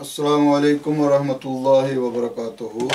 السلام علیکم ورحمۃ اللہ وبرکاتہ۔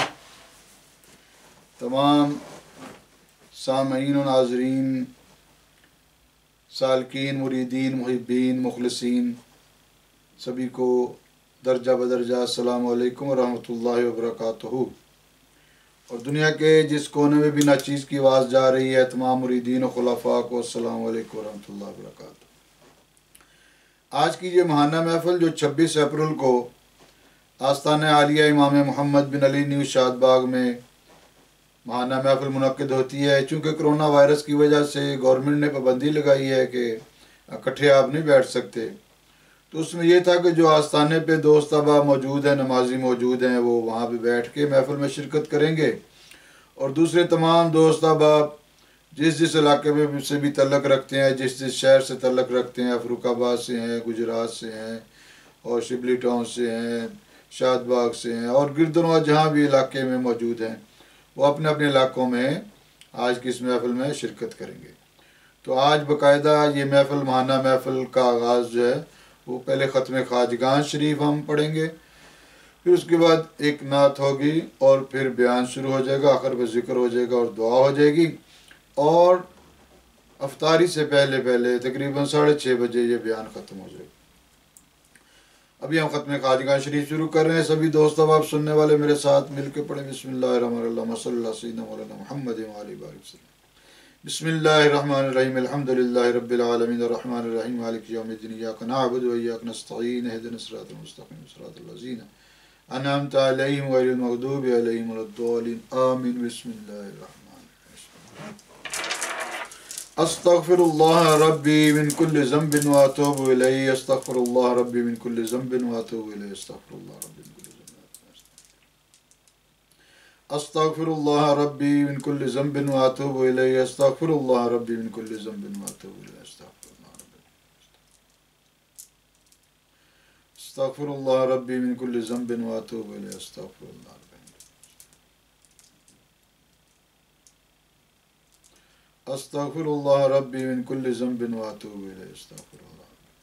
تمام سامعین و ناظرین، سالکین، مریدین، محبین، مخلصین، سبھی کو درجہ بدرجہ السلام علیکم ورحمۃ اللہ وبرکاتہ۔ اور دنیا کے جس کونے میں بھی ناچیز کی آواز جا رہی ہے، تمام مریدین و خلفاء کو السلام علیکم ورحمۃ اللہ وبرکاتہ۔ آج کی یہ ماہانہ محفل جو 26 اپریل کو آستانہ عالیہ امام محمد بن علی نیو شاد باغ میں ماہانہ محفل منعقد ہوتی ہے، چونکہ کرونا وائرس کی وجہ سے گورنمنٹ نے پابندی لگائی ہے کہ اکٹھے آپ نہیں بیٹھ سکتے، تو اس میں یہ تھا کہ جو آستانے پہ دوست احباب موجود ہیں، نمازی موجود ہیں، وہ وہاں پہ بیٹھ کے محفل میں شرکت کریں گے، اور دوسرے تمام دوست احباب جس علاقے میں سے بھی تعلق رکھتے ہیں، جس شہر سے تعلق رکھتے ہیں، فروخ آباد سے ہیں، گجرات سے ہیں، اور شبلی ٹاؤن سے ہیں، شاد باغ سے ہیں، اور گردنواں جہاں بھی علاقے میں موجود ہیں، وہ اپنے اپنے علاقوں میں آج کی اس محفل میں شرکت کریں گے۔ تو آج باقاعدہ یہ محفل ماہانہ محفل کا آغاز جو ہے وہ پہلے ختم خواجگان شریف ہم پڑھیں گے، پھر اس کے بعد ایک نعت ہوگی، اور پھر بیان شروع ہو جائے گا، آخر پہ ذکر ہو جائے گا اور دعا ہو جائے گی، اور افطاری سے پہلے تقریباً 6:30 بجے یہ بیان ختم ہو جائے گا۔ ابھی ہم ختم خواجگان شریف شروع کر رہے ہیں۔ سبھی دوست اب آپ سننے والے میرے ساتھ مل کے پڑھیں، بسم اللہ الرحمن الرحیم، صلی اللہ سیدنا مولانا محمد وعلی بارک وسلم۔ بسم اللہ الرحمن الرحیم، الحمد للہ رب العالمین، الرحمن الرحیم، مالک یوم الدین، ایاک نعبد و ایاک نستعین، اہدنا الصراط المستقیم، صراط الذین انعمت علیہم غیر المغضوب علیہم ولا الضالین، آمین۔ بسم اللہ الرحمن الرحیم، استغفر اللہ ربی من کل ذنب واتوب الیہ، استغفر اللہ ربی من کل ذنب واتوب الیہ، استغفر اللہ ربی من کل ذنب، استغفر اللہ ربی من کل ذنب واتوب الیہ، استغفر اللہ ربی من کل ذنب واتوب الیہ، استغفر اللہ ربی من کل ذنب واتوب الیہ، استغفر اللہ ربی، استغفر اللہ ربی من کل ذنب واتوب الیہ، استغفر اللہ۔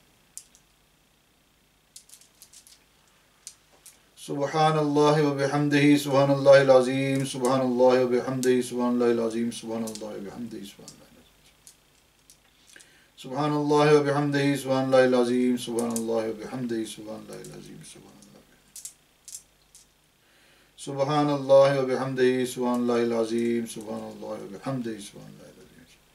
سبحان اللہ وبحمدہ، سبحان اللہ العظیم، سبحان اللہ وبحمدہ، سبحان اللہ العظیم، سبحان اللہ وبحمدہ، سبحان اللہ وبحمدہ، سبحان اللہ العظیم، سبحان اللہ وبحمدہ، سبحان اللہ العظیم، سبحان اللہ وبحمدہ، سبحان اللہ العظیم، سبحان اللہ وبحمدہ، سبحان اللہ العظیم۔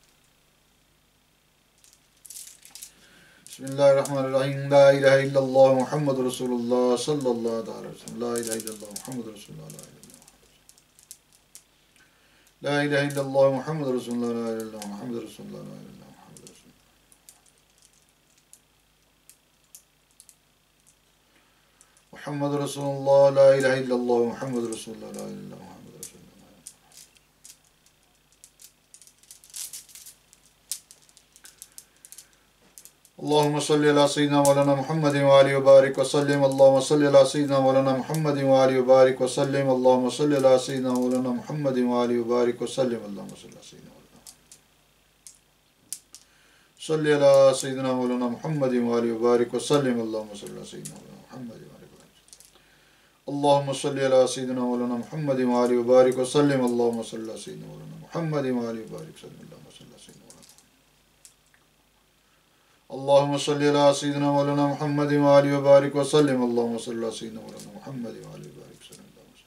بسم اللہ الرحمن الرحیم، لا الہ الا اللہ محمد رسول اللہ صلی اللہ علیہ وسلم، لا الہ الا اللہ محمد رسول اللہ، لا الہ الا اللہ محمد رسول اللہ، لا الہ الا اللہ محمد رسول اللہ، لا الہ الا اللہ محمد رسول اللہ، محمد رسول اللہ، لا الہ الا اللہ محمد رسول اللہ، لا الہ الا اللہ محمد رسول اللہ۔ اللہم صلی علی سیدنا مولانا محمد وآلہ وبارک وسلم، اللہم صلی علی سیدنا مولانا محمد وآلہ وبارک وسلم، اللہم صلی علی سیدنا مولانا محمد وآلہ وبارک وسلم، اللہم صلی علی سیدنا صلی علی سیدنا مولانا محمد وآلہ وبارک وسلم، اللہم صلی علی سیدنا مولانا محمد وآلہ وبارک، اللہم صلی علی سیدنا مولانا محمد وآلہ وبارک وسلم، اللہم صلی علی سیدنا مولانا محمد وآلہ وبارک وسلم، اللہم صلی علی سیدنا اللہم صلی علی سیدنا مولانا محمد وآلہ وبارک وسلم، اللہم صلی علی سیدنا مولانا محمد وآلہ وبارک وسلم،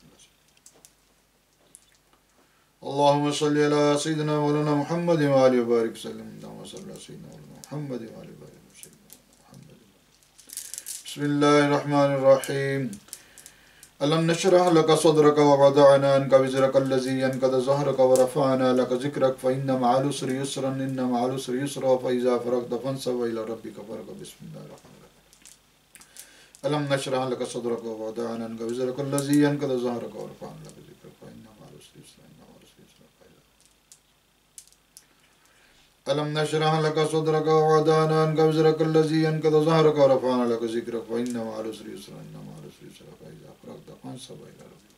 اللہم صلی علی سیدنا مولانا محمد وآلہ وبارک وسلم، اللہم صلی علی سیدنا مولانا محمد وآلہ وبارک وسلم۔ بسم اللہ الرحمن الرحیم، الم نشرح لک صدرک ووضعنا عنک وزرک الذی انقض ظہرک ورفعنا لک ذکرک فإن مع العسر یسرا إن مع العسر یسرا فإذا فرغت فانصب وإلى ربک فارغب۔ بسم اللہ الرحمن الرحیم، الم نشرح لک صدرک ووضعنا عنک وزرک الذی انقض ظہرک ورفعنا لک ذکرک فإن مع العسر یسرا إن مع العسر یسرا الم نشرح لک صدرک ووضعنا عنک وزرک الذی انقض ظہرک ورفعنا لک ذکرک فإن مع العسر یسرا إن مع العسر یسرا فإذا فرغت فانصب وإلى ربک۔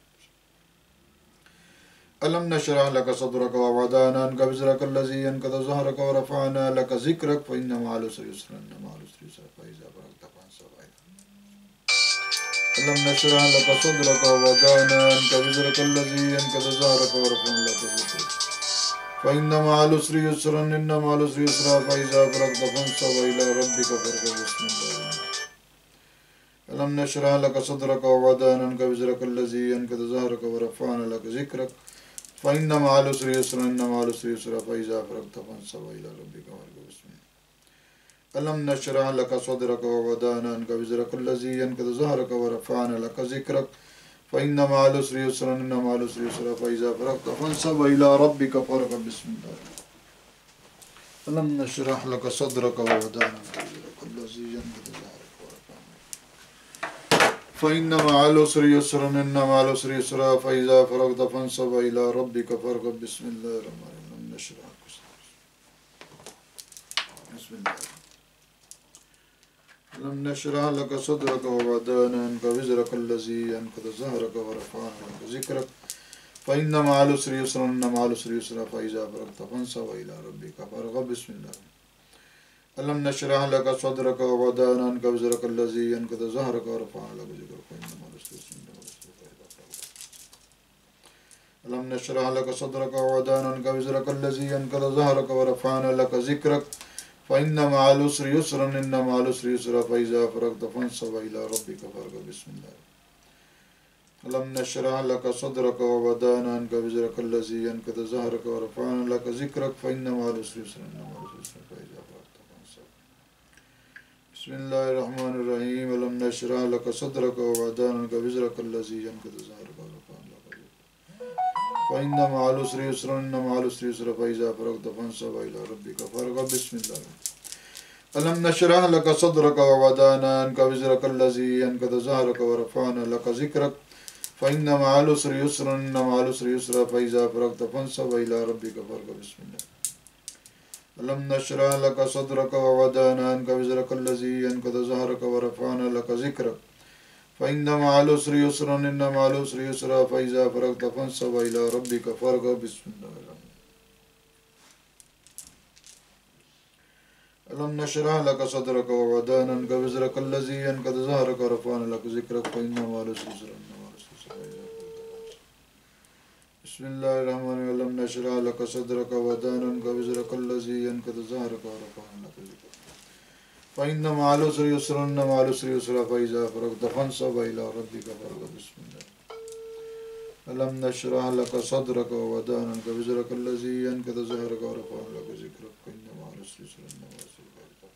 الم نشرح لک صدرک ووضعنا عنک وزرک الذی انقض ظہرک ورفعنا لک ذکرک فإن مع العسر یسرا إن مع العسر یسرا فإذا فرغت فانصب وإلى ربک۔ ألم نشرح لك صدرك ووضعنا عنك وزرك الذي أنقض ظهرك ورفعنا لك ذكرك فإن مع العسر يسرا إن مع العسر يسرا فإذا فرغت فانصب إلى ربك فارغب بسم الله ألم نشرح لك صدرك ووضعنا عنك وزرك الذي أنقض ظهرك ورفعنا لك ذكرك فإن مع العسر يسرا إن مع العسر يسرا فإذا فرغت فانصب إلى ربك فارغب بسم الله ألم نشرح لك صدرك ووضعنا عنك وزرك الذي أنقض ظهرك ورفعنا لك ذكرك فإن مع العسر يسرا إن مع العسر يسرا فإذا فرغت فانصب إلى ربك فارغب بسم الله ألم نشرح لك صدرك ووضعنا عنك وزرك الذي أنقض ظهرك ورفعنا فإن مع العسر يسرا إن مع العسر يسرا فإذا فرغت فانصب إلى ربك فارغب بسم الله الرحمن الرحيم ألم نشرح لك صدرك بسم الله ألم نشرح لك صدرك ووضعنا عنك وزرك الذي أنقض ظهرك ورفعنا لك ذكرك فإن مع العسر يسرا إن مع العسر يسرا فإذا فرغت فانصب إلى ربك فارغب بسم الله ألم نشرح لك صدرك ووضعنا عنك وزرك الذي أنقض ظهرك ورفعنا لك ذكرك فإن مع العسر يسرا ألم نشرح لك صدرك ووضعنا عنك وزرك الذي أنقض ظهرك ورفعنا لك ذكرك فإن مع العسر يسرا إن مع العسر يسرا فإذا فرغت فانصب إلى ربك فارغب بسم الله ألم نشرح لك صدرك ووضعنا عنك وزرك الذي أنقض ظهرك ورفعنا لك ذكرك فإن مع العسر يسرا إن مع العسر يسرا فإذا فرغت فانصب بسم الله الرحمن الرحيم ألم نشرح لك صدرك ووضعنا عنك وزرك الذي أنقض ظهرك ورفعنا لك ذكرك فإن مع العسر يسرا إن مع العسر يسرا فإذا فرغت فانصب إلى ربك فارغب بسم الله ألم نشرح لك صدرك ووضعنا عنك وزرك الذي أنقض ظهرك ورفعنا لك ذكرك فإن مع العسر يسرا إن مع العسر يسرا فإذا فرغت فانصب إلى ربك فارغب بسم الله ألم نشرح لك صدرك ووضعنا عنك وزرك الذي أنقض ظهرك ورفعنا لك ذكرك فإن مع العسر يسرا إن مع العسر يسرا فإذا فرغت فانصب إلى ربك فارغب بسم الله ألم نشرح لك صدرك ووضعنا عنك وزرك الذي أنقض ظهرك ورفعنا لك ذكرك فإن مع العسر يسرا إن مع العسر يسرا بسم الله الرحمن الرحيم ألم نشرح لك صدرك ووضعنا عنك وزرك الذي أنقض ظهرك ورفعنا لك ذكرك فإن مع العسر يسرا إن مع العسر يسرا فإذا فرغت فانصب إلى ربك فارغب بسم الله ألم نشرح لك صدرك ووضعنا عنك وزرك الذي أنقض ظهرك ورفعنا لك ذكرك فإن مع العسر يسرا إن مع العسر يسرا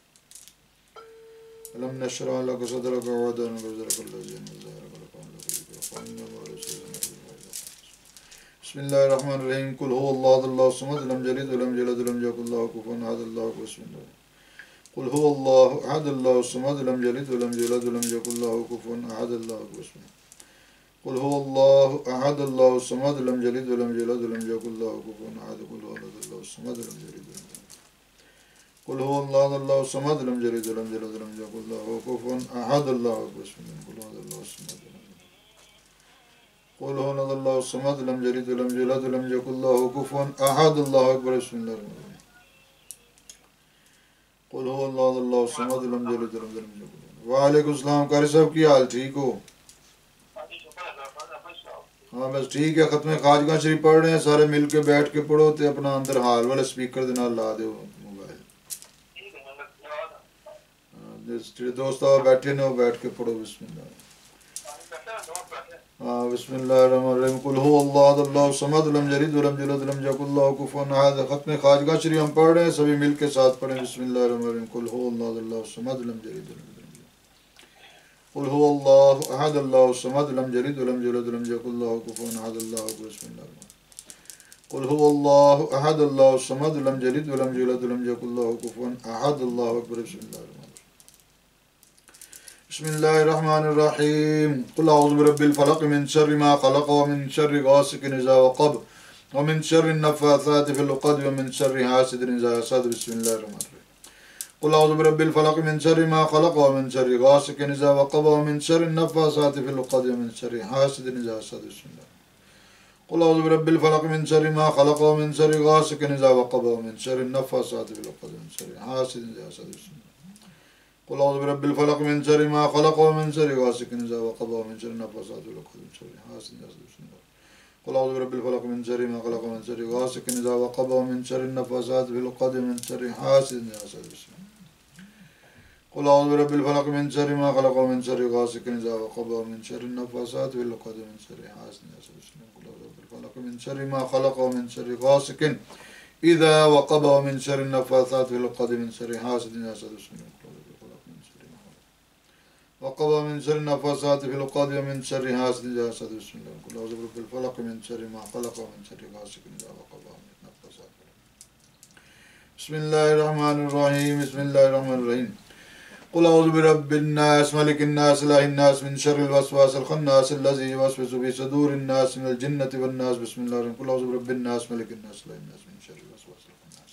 ألم نشرح لك صدرك ووضعنا عنك وزرك الذي أنقض ظهرك ورفعنا لك ذكرك فإن مع العسر يسرا بسم الله الرحمن الرحيم قل هو الله أحد الله الصمد لم يلد ولم يولد ولم يكن له كفوا أحد الله بسم الله قل هو الله أحد الله الصمد لم يلد ولم يولد ولم يكن له كفوا أحد الله بسم الله قل هو الله أحد الله الصمد لم يلد ولم يولد ولم يكن له كفوا أحد قل هو الله الصمد لم يلد ولم يولد قل هو الله الله الصمد لم يلد ولم يولد ولم يكن له كفوا أحد الله بسم الله قل هو الله الصمد قل هو الله الصمد لم يلد ولم يولد ولم يكن له كفوا أحد الله أكبر بسم الله الرحمن الرحيم قل هو الله الصمد لم يلد ولم يولد ولم يكن له वालेकुम सलाम कारी साहब की हाल ठीक हो हाँ बस ठीक है खत्म खाजगा शरीफ पढ़ रहे हैं सारे मिल के बैठ के पढ़ो तो अपना अंदर हाल वाले स्पीकर दे नाल ला दो मोबाइल जेडे दोस्त आ बैठे ने वो बैठ के पढ़ो बिस्मिल्लाह हाँ बिस्मिल्लाहिर्रहमानिर्रहीम कुल हु अल्लाहु समद लम यलिद वलम यूलद वलम यकुल लहु कुफुवन अहद खत्म खाजगा शरीफ हम पढ़ रहे हैं सभी मिल के साथ पढ़ें बिस्मिल्लाहिर्रहमानिर्रहीम कुल हु अल्लाहु समद लम यलिद वलम قل هو الله أحد الله الصمد لم يلد ولم يولد ولم يكن له كفوا أحد الله بسم الله قل هو الله أحد الله الصمد لم يلد ولم يولد ولم يكن له كفوا أحد الله أكبر بسم الله الرحمن الرحيم قل أعوذ برب الفلق من شر ما خلق ومن شر غاسق إذا وقب ومن شر النفاثات في العقد ومن شر حاسد إذا حسد بسم الله الرحمن الرحيم قل أعوذ برب الفلق من شر ما خلق ومن شر غاسق إذا وقب ومن شر النفاثات في العقد ومن شر حاسد إذا حسد بسم الله قل أعوذ برب الفلق من شر ما خلق ومن شر غاسق إذا وقب ومن شر النفاثات في العقد ومن شر حاسد إذا حسد بسم الله قل أعوذ برب الفلق من شر ما خلق ومن شر غاسق إذا وقب ومن شر النفاثات في العقد من شر حاسد إذا حسد. بسم الله. قل أعوذ برب الفلق من شر ما خلق ومن شر غاسق إذا وقب ومن شر النفاثات في العقد من شر حاسد إذا حسد. بسم الله. قل أعوذ برب الفلق من شر ما خلق ومن شر غاسق إذا وقب ومن شر النفاثات في العقد من شر حاسد إذا حسد. بسم الله. قل أعوذ برب الفلق من شر ما خلق ومن شر غاسق إذا وقب ومن شر النفاثات في العقد من شر حاسد إذا حسد. بسم الله. وقب من شر النفاثات في العقد ومن شر حاسد إذا حسد. بسم الله. قل أعوذ برب الفلق من شر ما خلق ومن شر غاسق إذا وقب ومن النفاثات. بسم الله الرحمن الرحيم. بسم الله الرحمن الرحيم. قل أعوذ برب الناس ملك الناس إله الناس من شر الوسواس الخناس الذي يوسوس في صدور الناس من الجنة والناس. بسم الله الرحمن الرحيم. قل أعوذ برب الناس ملك الناس إله الناس من شر الوسواس الخناس.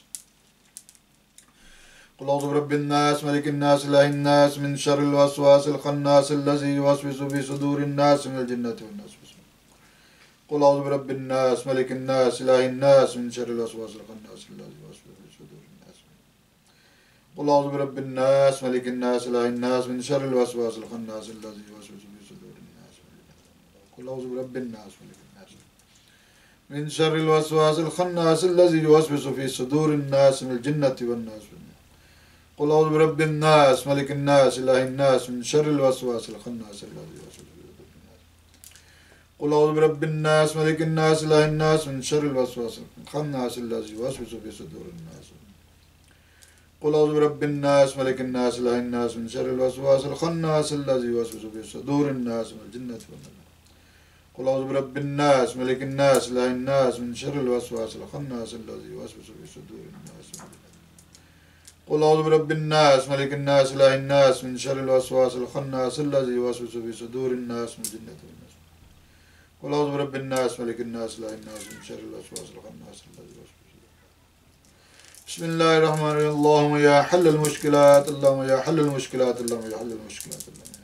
قل أعوذ برب الناس ملك الناس إله الناس من شر الوسواس الخناس الذي يوسوس في صدور الناس من الجنة والناس. بسم الله. قل أعوذ برب الناس ملك الناس إله الناس من شر الوسواس الخناس الذي يوسوس في صدور الناس. قل أعوذ برب الناس ملك الناس إله الناس من شر الوسواس الخناس الذي يوسوس في صدور الناس. قل أعوذ برب الناس ملك الناس من شر الوسواس الخناس الذي يوسوس في صدور الناس من الجنة والناس. قل أعوذ برب الناس ملك الناس إله الناس من شر الوسواس الخناس الذي يوسوس في صدور الناس. قل أعوذ برب الناس ملك الناس إله الناس من شر الوسواس الخناس الذي يوسوس في صدور الناس. قل أعوذ برب الناس ملك الناس إله الناس من شر الوسواس الخناس الذي يوسوس في صدور الناس من الجنة والناس. قل أعوذ برب الناس ملك الناس إله الناس من شر الوسواس الخناس الذي يوسوس في صدور الناس. قل أعوذ برب الناس ملك الناس إله الناس من شر الوسواس الخناس الذي يوسوس في صدور الناس من الجنة والناس. قل أعوذ برب الناس ملك الناس إله الناس من شر الوسواس الخناس الذي يوسوس. بسم الله الرحمن الرحيم. اللهم يا حل المشكلات اللهم يا حل المشكلات اللهم يا حل المشكلات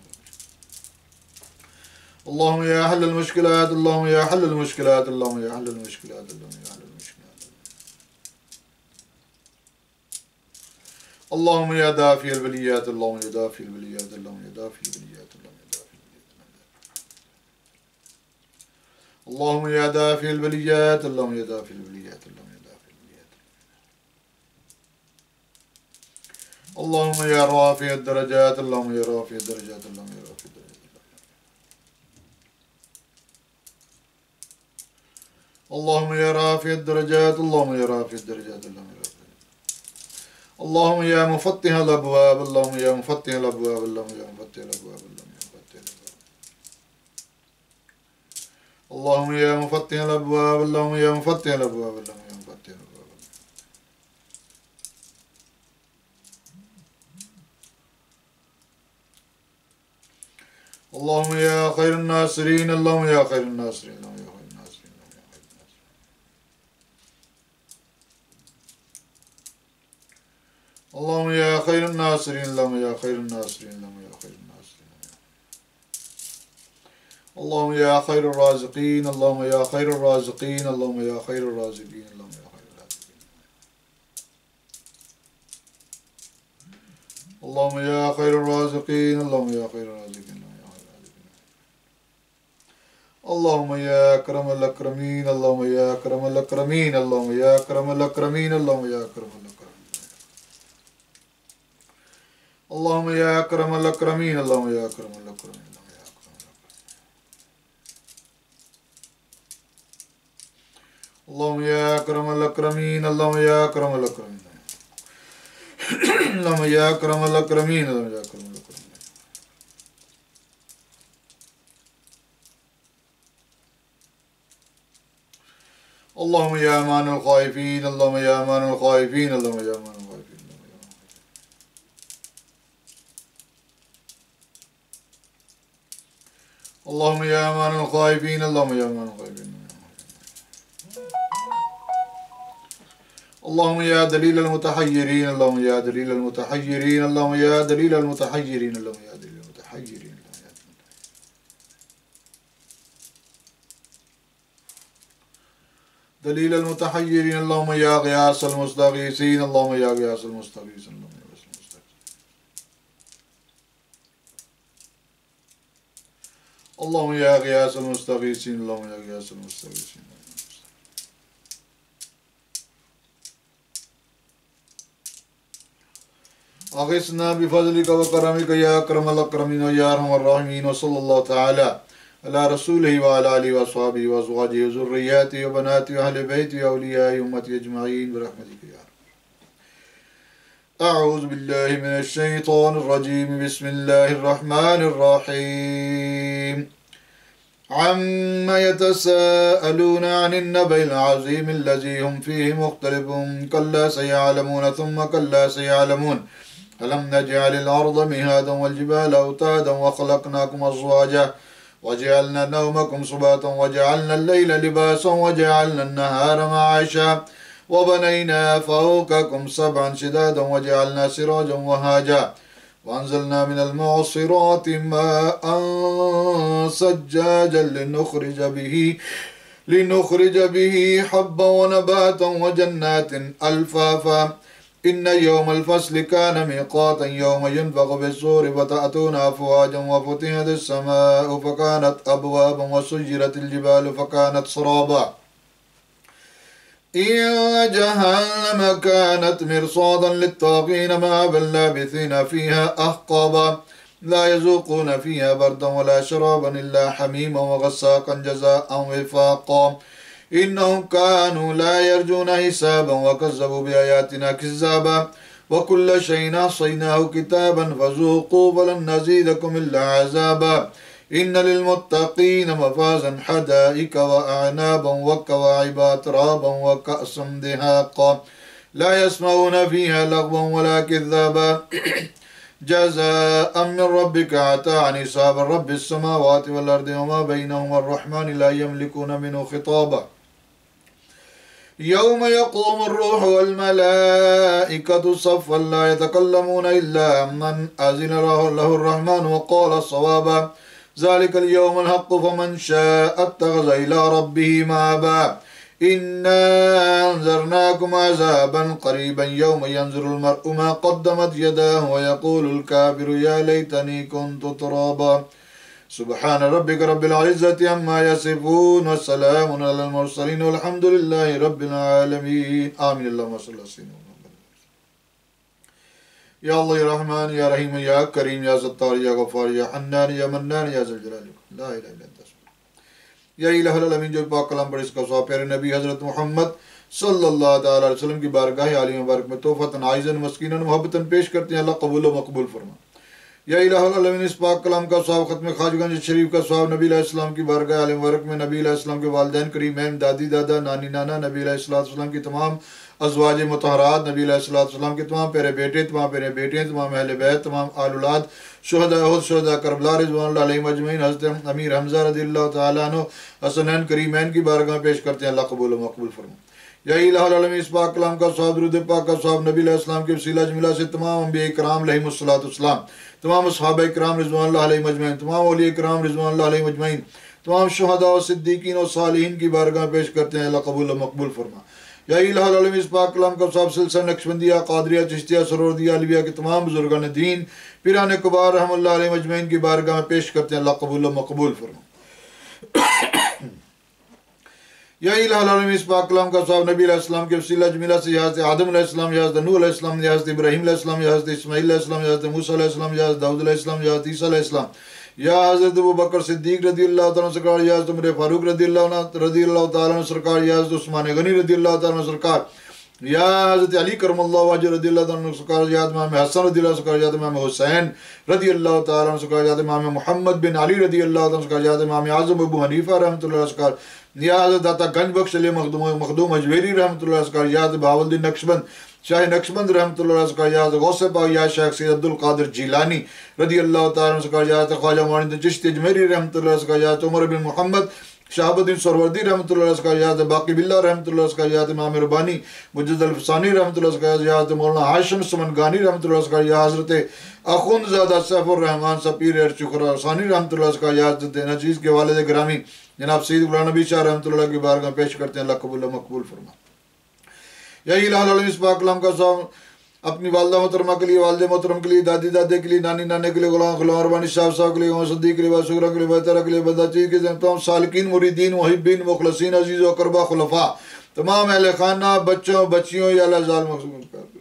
اللهم يا حل المشكلات اللهم يا حل المشكلات اللهم يا حل المشكلات اللهم يا حل المشكلات. اللهم يا دافي البليات اللهم يا دافي البليات اللهم يا دافي البليات اللهم يا دافي البليات. اللهم يا دافي البليات اللهم يا دافي البليات اللهم يا دافي البليات. اللهم يا رافع الدرجات اللهم يا رافع الدرجات اللهم يا رافع الدرجات. اللهم يا رافع الدرجات اللهم يا رافع الدرجات اللهم يا رافع. اللهم يا مفتح الأبواب اللهم يا مفتح الأبواب اللهم يا مفتح الأبواب اللهم يا مفتح الأبواب. اللهم يا مفتح الأبواب اللهم يا مفتح الأبواب اللهم يا مفتح الأبواب. اللهم يا خير الناصرين اللهم يا خير الناصرين اللهم يا خير الناصرين اللهم يا خير الناصرين. اللهم يا خير الناصرين اللهم يا خير الناصرين اللهم يا خير الناصرين. اللهم يا خير الرازقين اللهم يا خير الرازقين اللهم يا خير الرازقين اللهم يا خير الرازقين. اللهم يا خير الرازقين اللهم يا خير الرازقين. اللهم يا أكرم الأكرمين اللهم يا أكرم الأكرمين اللهم يا أكرم الأكرمين اللهم يا أكرم الأكرمين. اللهم يا أكرم الأكرمين اللهم يا أكرم الأكرمين. اللهم يا أكرم الأكرمين اللهم يا أكرم الأكرمين اللهم يا أكرم الأكرمين اللهم يا أكرم الأكرمين. اللهم يا أمان الخائفين اللهم يا أمان الخائفين اللهم يا أمان الخائفين. اللهم يا أمان الخائفين اللهم يا أمان الخائفين. اللهم يا دليل المتحيرين اللهم يا دليل المتحيرين اللهم يا دليل المتحيرين اللهم يا دليل المتحيرين. دليل المتحيرين اللهم يا غياث المستغيثين اللهم يا غياث المستغيثين اللهم يا غياث المستغيثين. اللهم يا غياث المستغيثين اللهم يا غياث المستغيثين أغثنا بفضلك وكرمك يا أكرم الأكرمين ويا أرحم الراحمين وصلى الله تعالى على رسوله وعلى آله وأصحابه وأزواجه وذرياته وبناته وأهل بيته وأولياء أمته أجمعين برحمتك يا رب. أعوذ بالله من الشيطان الرجيم بسم الله الرحمن الرحيم عما يتساءلون عن النبأ العظيم الذي هم فيه مختلفون كلا سيعلمون ثم كلا سيعلمون ألم نجعل الأرض مهادا والجبال أوتادا وخلقناكم أزواجا وجعلنا نومكم سباتا وجعلنا الليل لباسا وجعلنا النهار معاشا وبنينا فوقكم سبعا شدادا وجعلنا سراجا وهاجا وأنزلنا من المعصرات ماء ثجاجا لنخرج به حبا ونباتا وجنات ألفافا إن يوم الفصل كان ميقاتا يوم ينفخ في الصور فتأتون أفواجا وفتحت السماء فكانت أبوابا وسجرت الجبال فكانت سرابا إن جهنم كانت مرصادا للطاغين مآبا لابثين فيها أحقابا لا يذوقون فيها بردا ولا شرابا إلا حميما وغساقا جزاء وفاقا إنهم كانوا لا يرجون حسابا وكذبوا بآياتنا كذابا وكل شيء أحصيناه كتابا فذوقوا فلن نزيدكم إلا عذابا إن للمتقين مفازا حدائق وأعنابا وكواعب أترابا وكأسا دهاقا لا يسمعون فيها لغوا ولا كذابا جزاء من ربك عطاء حسابا رب السماوات والأرض وما بينهما الرحمن لا يملكون منه خطابا يوم يقوم الروح والملائكة صفا لا يتكلمون إلا من أذن له الرحمن وقال صوابا ذلك اليوم الحق فمن شاء اتخذ إلى ربه مآبا إنا أنذرناكم عذابا قريبا يوم ينظر المرء ما قدمت يداه ويقول الكافر يا ليتني كنت ترابا سبحان ربك رب العزة عما يصفون والسلام على المرسلين والحمد لله رب العالمين آمين اللهم صل على سيدنا محمد يا الله يا رحمن يا رحيم يا كريم يا ستار يا غفار يا حنان يا منان يا ذو الجلال لا إله إلا أنت یا الہ العالمین جو پاک کلام پر اس کا صحابہ پیارے نبی حضرت محمد صلی اللہ تعالی علیہ وسلم کی بارگاہ عالی مبارک میں توفتاً عائزاً مسکیناً محبتاً پیش کرتے ہیں اللہ قبول و مقبول فرما یا الہ العالمین اس پاک کلام کا صحاب ختم خواجہ شریف کا صحاب نبی علیہ السلام کی بارگاہ عالی مبارک میں نبی علیہ السلام کے والدین کریمین دادی دادا نانی نانا نبی علیہ السلام کی تمام ازواج مطہرات نبی علیہ السلام کے تمام پیارے بیٹے تمام پیارے بیٹیاں تمام اہل بیت تمام آل اولاد شہداء احد شہداء کربلا رضوان اللہ علیہم اجمعین حضرت امیر حمزہ رضی اللہ تعالیٰ عنہ حسنین کریمین کی بارگاہ پیش کرتے ہیں اللہ قبول و مقبول فرما یا الہ العالمین اس پاک کلام کا صحاب درود پاک کا صحاب نبی علیہ السلام کے وسیلہ جملہ سے تمام انبیاء کرام علیہم السلام تمام صحابہ کرام رضوان اللہ علیہم اجمعین تمام اولیاء کرام رضوان اللہ علیہم اجمعین تمام شہداء و صدیقین و صالحین کی بارگاہ پیش کرتے ہیں اللہ قبول و مقبول فرما یا الہ العالمین اس پاک کلام کا صحاب سلسلہ نقشبندیہ قادریہ چشتیہ سروردیہ علیویہ کے تمام بزرگان دین پیران کبار رحم اللہ علیہ مجمعین کی بارگاہ میں پیش کرتے ہیں اللہ قبول و مقبول فرما یا الہ العالمین اس پاک کلام کا صحاب نبی علیہ السلام کے وسیلہ جمیلہ سے یا حضرت آدم علیہ السلام یا حضرت نوح علیہ السلام یا حضرت ابراہیم علیہ السلام یا حضرت اسماعیل علیہ السلام یا حضرت موسیٰ علیہ السلام یا حضرت داؤد علیہ السلام یا حضرت عیسیٰ علیہ السلام یا حضرت ابوبکر صدیق رضی اللہ تعالیٰ سرکار یا حضرت عمر فاروق رضی اللہ تعالیٰ سرکار یا حضرت عثمان غنی رضی اللہ تعالیٰ سرکار یا حضرت علی کرم اللہ وجہ رضی اللہ تعالیٰ سرکار یا حضرت امام حسن رضی اللہ سرکار یا حضرت امام حسین رضی اللہ تعالیٰ سرکار یا حضرت امام محمد بن علی رضی اللہ تعالیٰ سرکار یا حضرت امام اعظم ابو حنیفہ رحمۃ اللہ سرکار یا حضرت داتا گنج بخش علی مخدوم اجویری رحمۃ اللہ سرکار یا حضرت بہاولدین نقشبند شاہ نقشبند رحمۃ اللہ سرکار یا حضرت غوث پاک یا شیخ سید عبدالقادر جیلانی رضی اللہ تعالیٰ سرکار یا حضرت خواجہ معین الدین چشتی اجمیری رحمۃ اللہ سرکار یا حضرت عمر بن محمد شہاب الدین سروردی رحمۃ اللہ سرکار یا حضرت باقی باللہ رحمۃ اللہ سرکار یا حضرت امام ربانی مجد الفسانی رحمۃ اللہ سرکار یا حضرت مولانا ہاشم سمنگانی رحمۃ اللہ سرکار یا حضرت اخوند زادہ سیف الرحمان سپیر ارچخراسانی رحمۃ اللہ سرکار یا حضرت نجیز کے والد گرامی جناب سید غلام نبی شاہ رحمۃ اللہ کی بارگاہ پیش کرتے ہیں اللہ قبول و مقبول فرما یا الہ العالمین اس پاک کلام کا صحاب اپنی والدہ محترمہ کے لیے، والد محترم کے لیے، دادی دادے کے لیے، نانی نانے کے لیے، غلام ربانی صاحب کے لیے، محمد صدیق کے لیے، شکرہ کے لیے، بہترہ کے لیے، بندہ چیز کے تمام سالکین، مریدین، محبین، مخلصین، عزیز و اقربا، خلفاء، تمام اہل خانہ، بچوں بچیوں، یا اللہ ظالم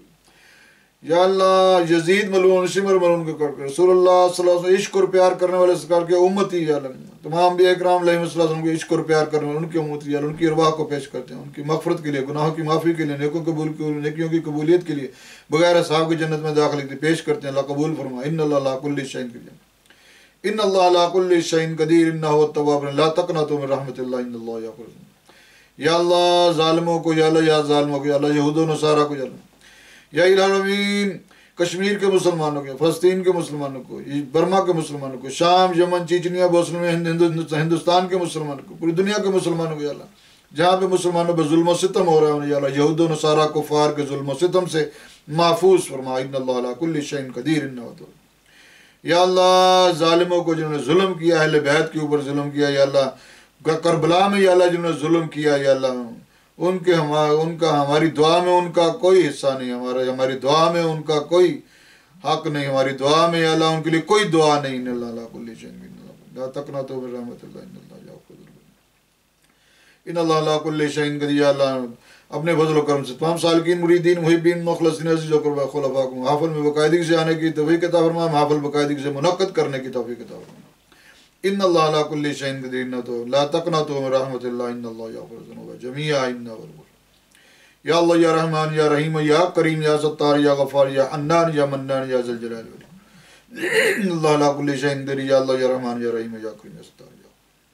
یا اللہ یزید ملعون، شمر ملعون کو کر کے رسول اللہ صلی اللہ علیہ وسلم عشق اور پیار کرنے والے سرکار کے امتی، یا اللہ تمام انبیاء کرام علیہ السلام کے عشق اور پیار کرنے والے ان کی امتی، یا اللہ ان کی ارواح کو پیش کرتے ہیں، ان کی مغفرت کے لیے، گناہوں کی معافی کے لیے، نیکیوں کی قبولیت کے لیے، بغیر حساب کی جنت میں داخل کے پیش کرتے ہیں۔ اللہ قبول فرما۔ ان اللہ علی کل شیء قدیر، ان اللہ علی کل شیء قدیر، انہ هو التواب الرحیم، لا تقنطوا من رحمۃ اللہ، ان اللہ یغفر الذنوب۔ یا اللہ ظالموں کو، یا اللہ یا ظالموں کو، یا اللہ یہود و نصارہ کو، یا اللہ یا الہ العالمین کشمیر کے مسلمانوں کو، فلسطین کے مسلمانوں کو، برما کے مسلمانوں کو، شام، یمن، چیچنیا، بوسنیا میں ہندوستان کے مسلمانوں کو، پوری دنیا کے مسلمانوں کو، یا اللہ جہاں پہ مسلمانوں پہ ظلم و ستم ہو رہا ہے، یا اللہ یہود و نصارہ کفار کے ظلم و ستم سے محفوظ فرما۔ ان اللہ علی کل شیء قدیر، انہ یا اللہ ظالموں کو جنہوں نے ظلم کیا، اہل بیت کے اوپر ظلم کیا، یا اللہ کربلا میں، یا اللہ جنہوں نے ظلم کیا، یا اللہ ان کا ہماری دعا میں ان کا کوئی حصہ نہیں، ہماری دعا میں ان کا کوئی حق نہیں، ہماری دعا میں یا اللہ ان کے لیے کوئی دعا نہیں۔ ان اللہ علی کل شیء قدیر، لا تقنطوا من رحمۃ اللہ، ان اللہ یغفر الذنوب، ان اللہ علی کل شیء قدیر۔ یا اللہ اپنے فضل و کرم سے تمام سالکین، مریدین، محبین، مخلصین، عزیز و اقربا، خلفاء کو محافل میں باقاعدگی سے آنے کی توفیق عطا فرما، محافل باقاعدگی سے منعقد کرنے کی توفیق عطا فرما۔ ان اللہ علی کل شیء قدیر، لا تقنطوا من رحمۃ اللہ، ان اللہ یغفر الذنوب جميعا انہ هو الغفور۔ یا اللہ یا رحمان یا رحیم یا کریم یا ستار یا غفار یا حنان یا منان یا ذی الجلال والاکرام، اللہ علی کل شیء قدیر، یا اللہ یا رحمان یا رحیم یا کریم یا ستار یا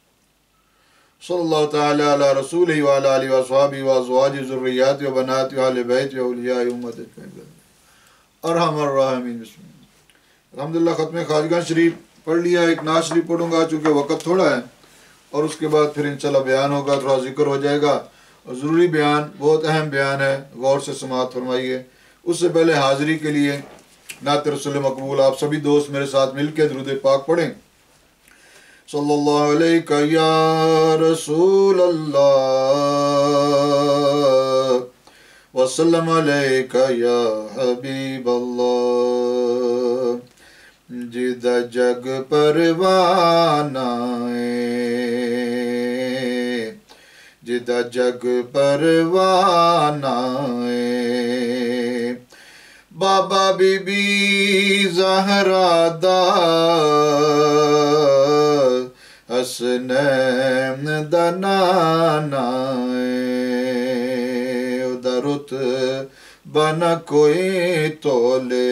صلی اللہ تعالی علی رسولہ وعلی آلہ واصحابہ وازواجہ ذریاتہ وبناتہ واہل بیتہ واولیاء امتہ اجمعین ارحم الراحمین۔ بسم اللہ الحمدللہ ختم خواجگان شریف پڑھ لیا، ایک نعت شریف پڑھوں گا چونکہ وقت تھوڑا ہے، اور اس کے بعد پھر انشاءاللہ بیان ہوگا، تھوڑا ذکر ہو جائے گا، اور ضروری بیان، بہت اہم بیان ہے، غور سے سماعت فرمائیے۔ اس سے پہلے حاضری کے لیے نعت رسول مقبول آپ سبھی دوست میرے ساتھ مل کے درود پاک پڑھیں۔ صلی اللہ علیہ یا رسول اللہ وسلم علیک یا حبیب اللہ، جدہ جگ پروانہ جدہ جگ پروانہ بابا بی بی زہرا دا حسنین دا نانا ادھرت بنا کوئی تولے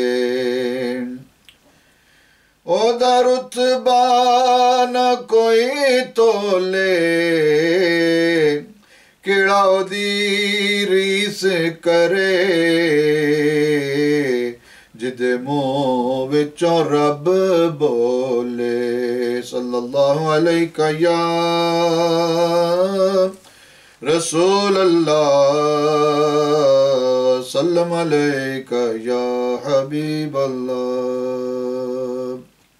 اودا رتبہ نہ کوئی تولے، کیڑا اودی ریس کرے، جدے منہ وچوں رب بولے۔ صلی اللہ علیہ یا رسول اللہ، سلم علیک یا حبیب اللہ۔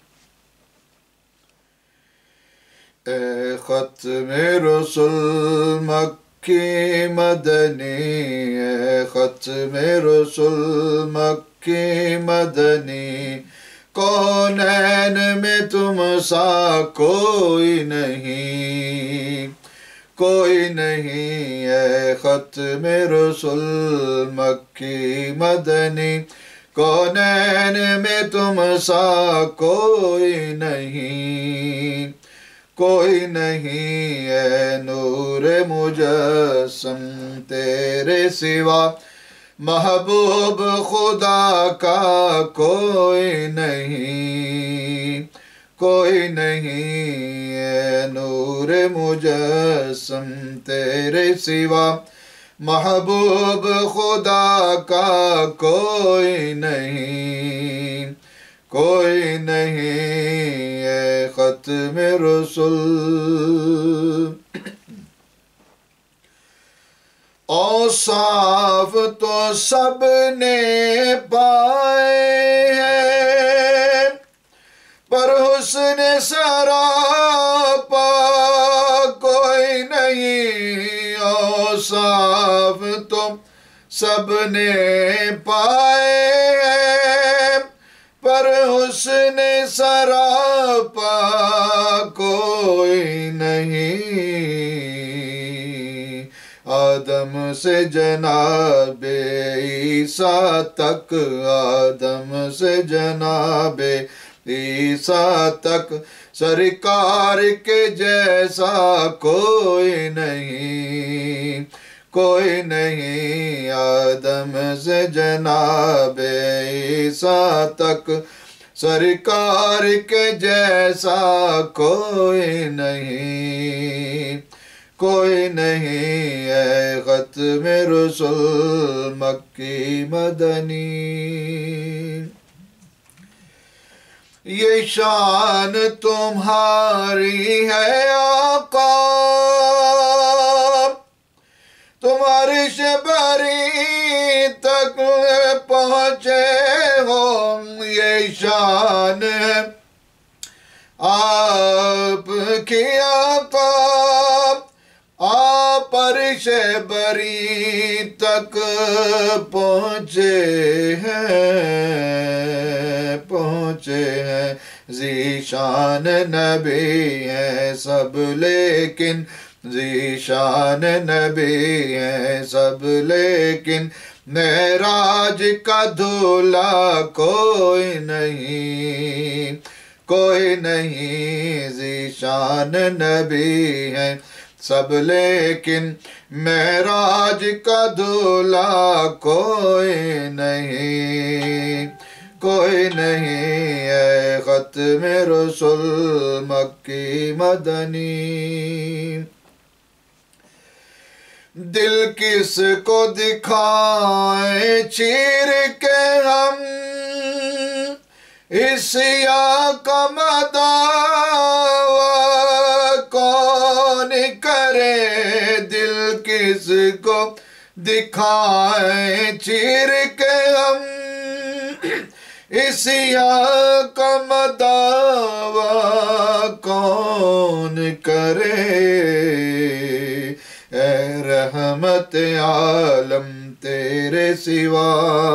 اے ختم رسول مکی مدنی، اے ختم رسول مکی مدنی، کونین میں تم سا کوئی نہیں، کوئی نہیں۔ اے ختم رسول مکی مدنی، کونین میں تم سا کوئی نہیں، کوئی نہیں۔ اے نور مجسم تیرے سوا محبوب خدا کا کوئی نہیں، کوئی نہیں۔ اے نور مجسم تیرے سوا محبوب خدا کا کوئی نہیں، کوئی نہیں۔ اے ختم رسول اوصاف تو سب نے پائے ہیں، پر حسن سراپا کوئی نہیں۔ اوصاف تو سب نے پائے ہیں پر حسن سراپا کوئی نہیں، آدم سے جناب عیسیٰ تک، آدم سے جناب عیسیٰ تک سرکار کے جیسا کوئی نہیں، کوئی نہیں، آدم سے جناب عیسیٰ تک سرکار کے جیسا کوئی نہیں، کوئی نہیں، اے ختم رسول مکی مدنی۔ یہ شان تمہاری ہے آقا، تمہاری عرش تک پہنچے ہو، یہ شان ہے آپ کی آقا، آپ عرش تک پہنچے ہیں، ذیشان نبی ہیں سب لیکن، ذیشان نبی ہیں سب لیکن معراج کا دھولا کوئی نہیں، کوئی نہیں، ذیشان نبی ہیں سب لیکن معراج کا دھولا کوئی نہیں، کوئی نہیں، اے ختم رسول مکی مدنی۔ دل کس کو دکھائیں چیر کے ہم، اس آقا مداوا کون کرے، دل کس کو دکھائیں چیر کے ہم، اس آقا مداوا کون کرے، اے رحمت عالم تیرے سوا،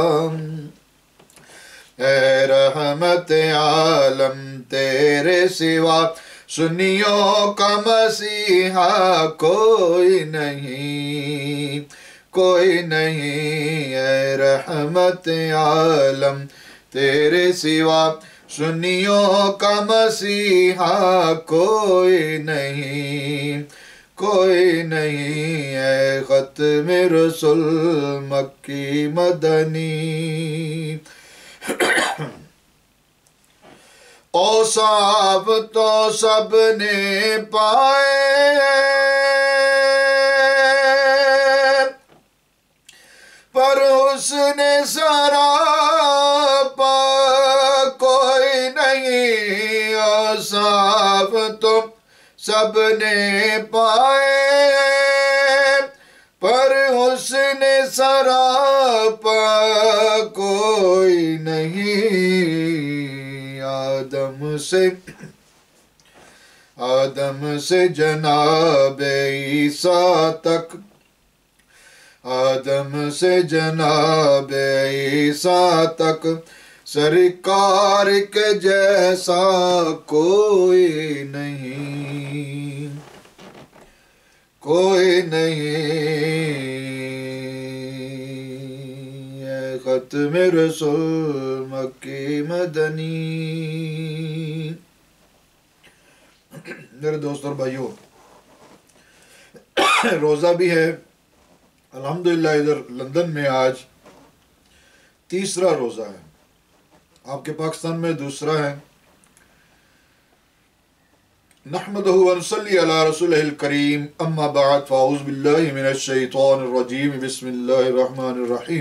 اے رحمت عالم تیرے سوا سنیوں کا مسیحا کوئی نہیں، کوئی نہیں، اے رحمت عالم تیرے سوا سنیوں کا مسیحا کوئی نہیں، کوئی نہیں، اے ختم رسول مکی مدنی۔ اوصاف تو سب نے پائے پر حسن سراپا کوئی نہیں، اوصاف تو سب نے پائے پر حسن سراپا کوئی نہیں، آدم سے جناب عیسیٰ تک، آدم سے جناب عیسیٰ تک سرکار کے جیسا کوئی نہیں، کوئی نہیں، اے ختم رسول مکی مدنی۔ میرے دوست اور بھائیوں، روزہ بھی ہے الحمدللہ، ادھر لندن میں آج تیسرا روزہ ہے، آپ کے پاکستان میں دوسرا ہے۔ نحمدہ ونصلی علی رسولہ الکریم، اما بعد، فاعوذ باللہ من الشیطان الرجیم، بسم اللہ الرحمن الرحیم۔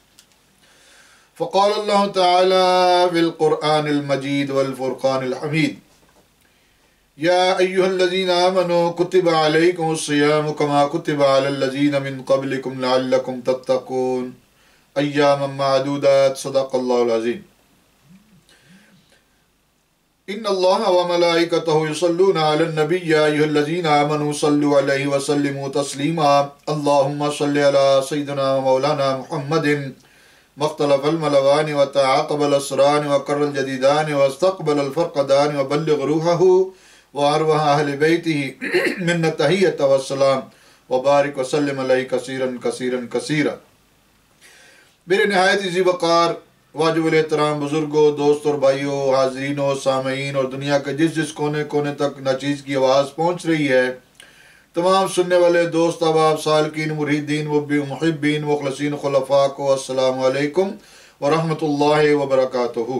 فقال اللہ تعالی فی القرآن المجید والفرقان الحمید، یا ایہا الذین آمنوا کتب علیکم الصیام کما کتب علی الذین من قبلکم لعلکم تتقون، ایاما معدودات، صدق اللہ العظیم۔ ان اللہ و ملائکتہ یصلون علی النبی یا ایھا الذین آمنوا صلوا علیہ وسلموا تسلیما اللہم صل علی سیدنا و مولانا محمد مختلف الملوان وتعاقب الاسران وقر الجدیدان واستقبل الفرقدان وبلغ روحہ وارواح اہل بیتہ من التحیۃ والسلام وبارک وسلم علیہ کثیرا کثیرا کثیرا۔ میرے نہایت عزیز وقار واجب الاحترام بزرگوں، دوست اور بھائیوں، حاضرین و سامعین اور دنیا کے جس کونے کونے تک ناچیز کی آواز پہنچ رہی ہے، تمام سننے والے دوست احباب، سالکین، مریدین، محبین، مخلصین، خلفاء کو السلام علیکم ورحمۃ اللہ وبرکاتہ۔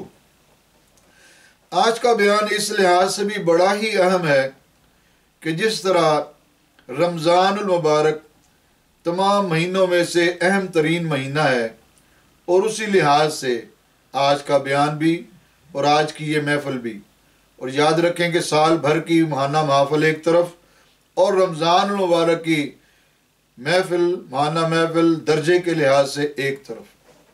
آج کا بیان اس لحاظ سے بھی بڑا ہی اہم ہے کہ جس طرح رمضان المبارک تمام مہینوں میں سے اہم ترین مہینہ ہے، اور اسی لحاظ سے آج کا بیان بھی اور آج کی یہ محفل بھی، اور یاد رکھیں کہ سال بھر کی ماہانہ محفل ایک طرف اور رمضان المبارک کی محفل ماہانہ محفل درجے کے لحاظ سے ایک طرف۔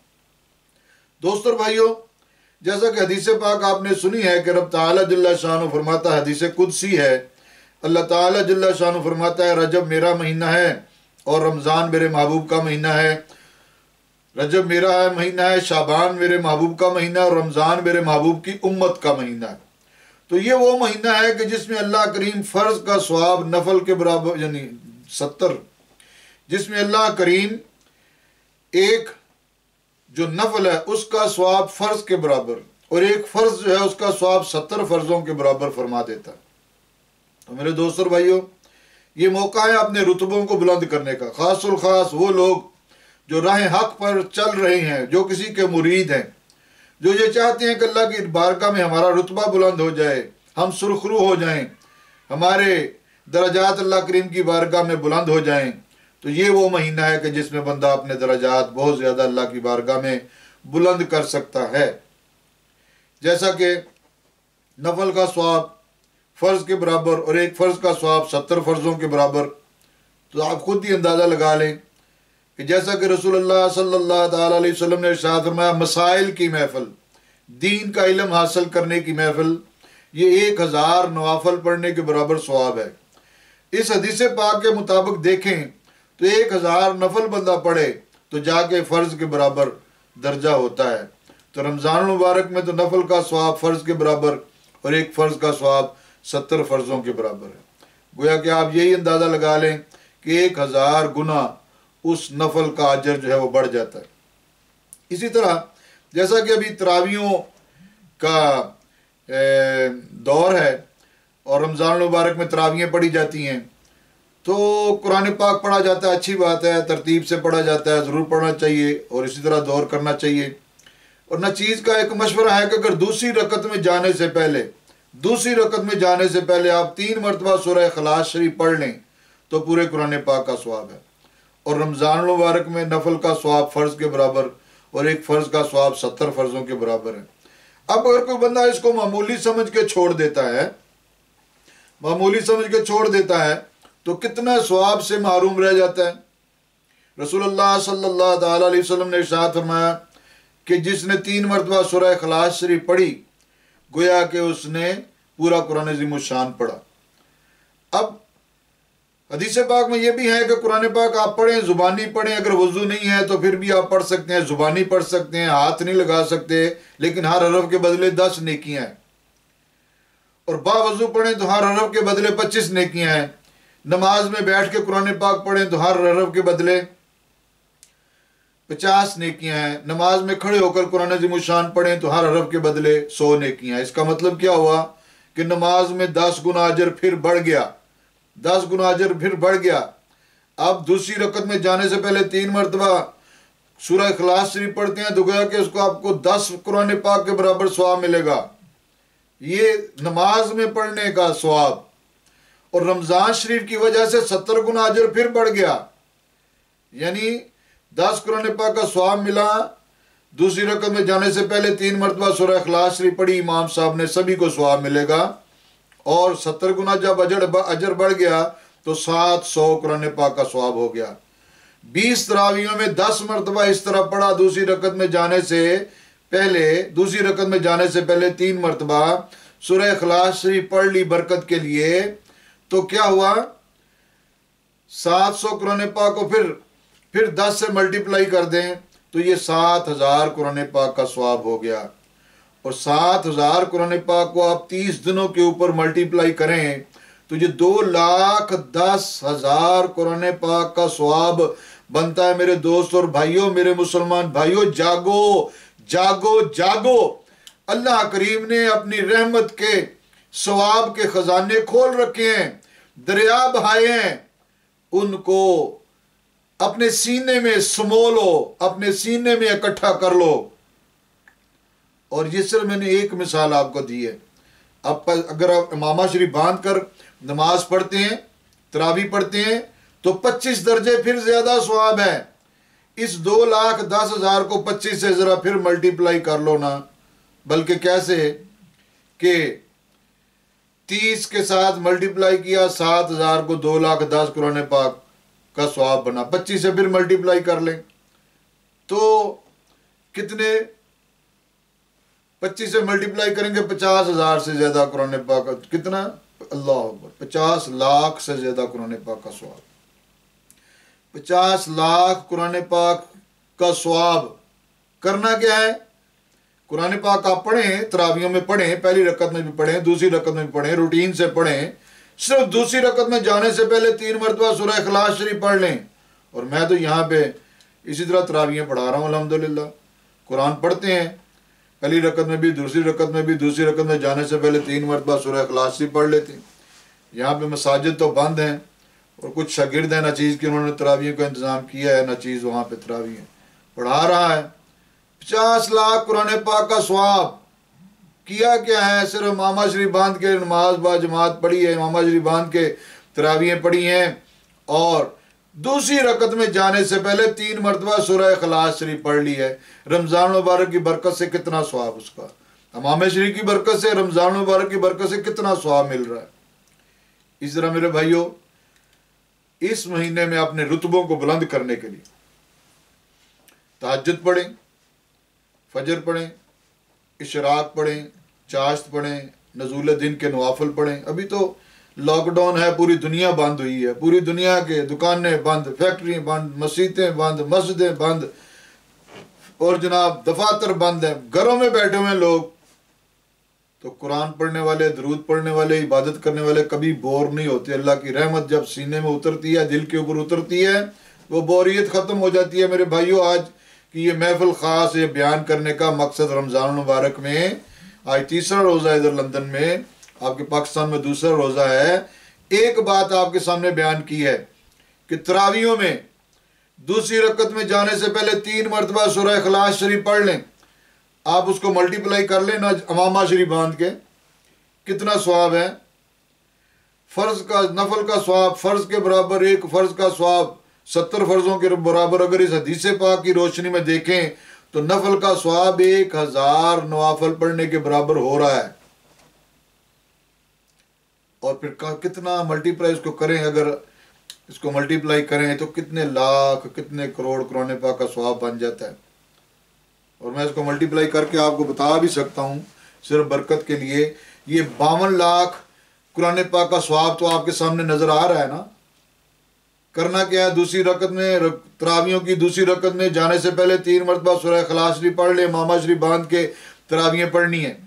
دوست اور بھائیوں، جیسا کہ حدیث پاک آپ نے سنی ہے کہ رب تعالیٰ جل شانہ فرماتا ہے، حدیث قدسی ہے، اللہ تعالیٰ جل شانہ فرماتا ہے رجب میرا مہینہ ہے اور رمضان میرے محبوب کا مہینہ ہے، رجب میرا مہینہ ہے، شعبان میرے محبوب کا مہینہ ہے، اور رمضان میرے محبوب کی امت کا مہینہ ہے۔ تو یہ وہ مہینہ ہے کہ جس میں اللہ کریم فرض کا ثواب نفل کے برابر، یعنی 70، جس میں اللہ کریم ایک جو نفل ہے اس کا ثواب فرض کے برابر، اور ایک فرض جو ہے اس کا ثواب 70 فرضوں کے برابر فرما دیتا ہے۔ تو میرے دوست اور بھائیوں، یہ موقع ہے اپنے رتبوں کو بلند کرنے کا، خاص الخاص وہ لوگ جو راہ حق پر چل رہے ہیں، جو کسی کے مرید ہیں، جو یہ چاہتے ہیں کہ اللہ کی بارگاہ میں ہمارا رتبہ بلند ہو جائے، ہم سرخرو ہو جائیں، ہمارے درجات اللہ کریم کی بارگاہ میں بلند ہو جائیں۔ تو یہ وہ مہینہ ہے کہ جس میں بندہ اپنے درجات بہت زیادہ اللہ کی بارگاہ میں بلند کر سکتا ہے۔ جیسا کہ نفل کا ثواب فرض کے برابر اور ایک فرض کا ثواب 70 فرضوں کے برابر، تو آپ خود ہی اندازہ لگا لیں کہ جیسا کہ رسول اللہ صلی اللہ تعالیٰ علیہ وسلم نے ارشاد فرمایا، مسائل کی محفل، دین کا علم حاصل کرنے کی محفل، یہ 1000 نوافل پڑھنے کے برابر ثواب ہے۔ اس حدیث پاک کے مطابق دیکھیں تو 1000 نفل بندہ پڑھے تو جا کے فرض کے برابر درجہ ہوتا ہے۔ تو رمضان المبارک میں تو نفل کا ثواب فرض کے برابر اور ایک فرض کا ثواب 70 فرضوں کے برابر ہے۔ گویا کہ آپ یہی اندازہ لگا لیں کہ 1000 گنا اس نفل کا اجر جو ہے وہ بڑھ جاتا ہے۔ اسی طرح جیسا کہ ابھی تراویحوں کا دور ہے اور رمضان المبارک میں تراویحیں پڑھی جاتی ہیں، تو قرآن پاک پڑھا جاتا ہے، اچھی بات ہے، ترتیب سے پڑھا جاتا ہے، ضرور پڑھنا چاہیے اور اسی طرح دور کرنا چاہیے۔ اور ناچیز کا ایک مشورہ ہے کہ اگر دوسری رکعت میں جانے سے پہلے آپ 3 مرتبہ سورہ اخلاص شریف پڑھ لیں تو پورے قرآن پاک کا ثواب ہے، اور رمضان المبارک میں نفل کا ثواب فرض کے برابر اور ایک فرض کا ثواب 70 فرضوں کے برابر ہے۔ اب اگر کوئی بندہ اس کو معمولی سمجھ کے چھوڑ دیتا ہے تو کتنا ثواب سے محروم رہ جاتا ہے۔ رسول اللہ صلی اللہ تعالیٰ علیہ وسلم نے ارشاد فرمایا کہ جس نے 3 مرتبہ سورہ اخلاص شریف پڑھی گویا کہ اس نے پورا قرآن عظیم الشان پڑھا۔ اب حدیث پاک میں یہ بھی ہے کہ قرآن پاک آپ پڑھیں، زبانی پڑھیں، اگر وضو نہیں ہے تو پھر بھی آپ پڑھ سکتے ہیں، زبانی پڑھ سکتے ہیں، ہاتھ نہیں لگا سکتے، لیکن ہر حرف کے بدلے 10 نیکیاں ہیں، اور با وضو پڑھیں تو ہر حرف کے بدلے 25 نیکیاں ہیں۔ نماز میں بیٹھ کے قرآن پاک پڑھیں تو ہر حرف کے بدلے 50 نیکیاں ہیں۔ نماز میں کھڑے ہو کر قرآن عظیم الشان پڑھیں تو ہر حرف کے بدلے 100 نیکیاں ہیں۔ اس کا مطلب کیا ہوا کہ نماز میں 10 گنا اجر پھر بڑھ گیا، 10 گنا اجر پھر بڑھ گیا۔ اب دوسری رکعت میں جانے سے پہلے 3 مرتبہ سورہ اخلاص شریف پڑھتے ہیں تو گویا کہ اس کو آپ کو 10 قرآن پاک کے برابر ثواب ملے گا، یہ نماز میں پڑھنے کا ثواب۔ اور رمضان شریف کی وجہ سے 70 گنا اجر پھر بڑھ گیا، یعنی 10 قرآن پاک کا ثواب ملا۔ دوسری رکعت میں جانے سے پہلے 3 مرتبہ سورہ اخلاص شریف پڑھی امام صاحب نے، سبھی کو ثواب ملے گا، اور 70 گنا جب اجر بڑھ گیا تو 700 قرآن پاک کا ثواب ہو گیا۔ 20 تراویحوں میں 10 مرتبہ اس طرح پڑھا دوسری رکعت میں جانے سے پہلے 3 مرتبہ سورہ اخلاص شریف پڑھ لی برکت کے لیے تو کیا ہوا؟ 700 قرآن پاک کو پھر 10 سے ملٹیپلائی کر دیں تو یہ 7000 قرآن پاک کا ثواب ہو گیا، اور 7000 قرآن پاک کو آپ 30 دنوں کے اوپر ملٹیپلائی کریں تو یہ 2,10,000 قرآن پاک کا ثواب بنتا ہے۔ میرے دوست اور بھائیوں، میرے مسلمان بھائیوں، جاگو جاگو جاگو، اللہ کریم نے اپنی رحمت کے ثواب کے خزانے کھول رکھے ہیں، دریا بہائے ہیں، ان کو اپنے سینے میں سمو لو، اپنے سینے میں اکٹھا کر لو۔ اور یہ صرف میں نے ایک مثال آپ کو دی ہے۔ اب اگر آپ امامہ شریف باندھ کر نماز پڑھتے ہیں، تراویح پڑھتے ہیں تو 25 درجے پھر زیادہ ثواب ہے۔ اس 2,10,000 کو 25 سے ذرا پھر ملٹیپلائی کر لو نا، بلکہ کیسے کہ 30 کے ساتھ ملٹیپلائی کیا، 7,000 کو 2,10,000 قرآن پاک کا ثواب بنا، 25 سے پھر ملٹیپلائی کر لیں تو کتنے؟ 25 سے ملٹیپلائی کریں گے 50,000 سے زیادہ قرآن پاک، کتنا؟ اللہ اکبر، 50 لاکھ سے زیادہ قرآن پاک کا ثواب۔ 50 لاکھ قرآن پاک کا ثواب کرنا کیا ہے؟ قرآن پاک آپ پڑھیں، تراویحوں میں پڑھیں، پہلی رکعت میں بھی پڑھیں، دوسری رکعت میں بھی پڑھیں، روٹین سے پڑھیں، صرف دوسری رکعت میں جانے سے پہلے 3 مرتبہ سورہ اخلاص شریف پڑھ لیں۔ اور میں تو یہاں پہ اسی طرح تراویحیں پڑھا رہا ہوں الحمدللہ، قرآن پڑھتے ہیں، پہلی رکعت میں بھی، دوسری رکعت میں بھی، دوسری رکعت میں جانے سے پہلے 3 مرتبہ سورہ اخلاص شریف پڑھ لیتے ہیں۔ یہاں پہ مساجد تو بند ہیں اور کچھ شاگرد ہیں نچیز کے، انہوں نے تراویح کا انتظام کیا ہے، نچیز وہاں پہ تراویح پڑھا رہا ہے۔ 50 لاکھ قرآن پاک کا ثواب کیا کیا ہے؟ صرف امامہ شریف باندھ کے نماز با جماعت پڑھی ہے، امامہ شریف باندھ کے تراویحیں پڑھی ہیں، اور دوسری رکعت میں جانے سے پہلے 3 مرتبہ سورہ اخلاص شریف پڑھ لی ہے۔ رمضان مبارک کی برکت سے کتنا ثواب اس کا، امام شریف کی برکت سے، رمضان مبارک کی برکت سے کتنا ثواب مل رہا ہے۔ اس طرح میرے بھائیوں، اس مہینے میں اپنے رتبوں کو بلند کرنے کے لیے تہجد پڑھیں، فجر پڑھیں، اشراق پڑھیں، چاشت پڑھیں، نزول دن کے نوافل پڑھیں۔ ابھی تو لاک ڈاؤن ہے، پوری دنیا بند ہوئی ہے، پوری دنیا کے دکانیں بند، فیکٹری بند، مسجدیں بند، مسجدیں بند، اور جناب دفاتر بند ہیں، گھروں میں بیٹھے ہوئے لوگ۔ تو قرآن پڑھنے والے، درود پڑھنے والے، عبادت کرنے والے کبھی بور نہیں ہوتے۔ اللہ کی رحمت جب سینے میں اترتی ہے، دل کے اوپر اترتی ہے، وہ بوریت ختم ہو جاتی ہے۔ میرے بھائیوں، آج کی یہ محفل خاص، یہ بیان کرنے کا مقصد رمضان المبارک میں، آج تیسرا روزہ ہے ادھر لندن میں، آپ کے پاکستان میں دوسرا روزہ ہے۔ ایک بات آپ کے سامنے بیان کی ہے کہ تراویحوں میں دوسری رکعت میں جانے سے پہلے 3 مرتبہ سورہ اخلاص شریف پڑھ لیں۔ آپ اس کو ملٹیپلائی کر لیں نا امامہ شریف باندھ کے، کتنا ثواب ہے۔ فرض کا، نفل کا ثواب فرض کے برابر، ایک فرض کا ثواب 70 فرضوں کے برابر۔ اگر اس حدیث پاک کی روشنی میں دیکھیں تو نفل کا ثواب 1000 نوافل پڑھنے کے برابر ہو رہا ہے۔ اور پھر کتنا ملٹیپلائی اس کو کریں، اگر اس کو ملٹیپلائی کریں تو کتنے لاکھ، کتنے کروڑ قرآن پاک کا ثواب بن جاتا ہے۔ اور میں اس کو ملٹیپلائی کر کے آپ کو بتا بھی سکتا ہوں صرف برکت کے لیے۔ یہ 52 لاکھ قرآن پاک کا ثواب تو آپ کے سامنے نظر آ رہا ہے نا۔ کرنا کیا ہے؟ دوسری رکعت میں، تراویحوں کی دوسری رکعت میں جانے سے پہلے 3 مرتبہ سورہ اخلاص شریف پڑھ لیں، امامہ شریف باندھ کے تراویحیں پڑھنی ہے۔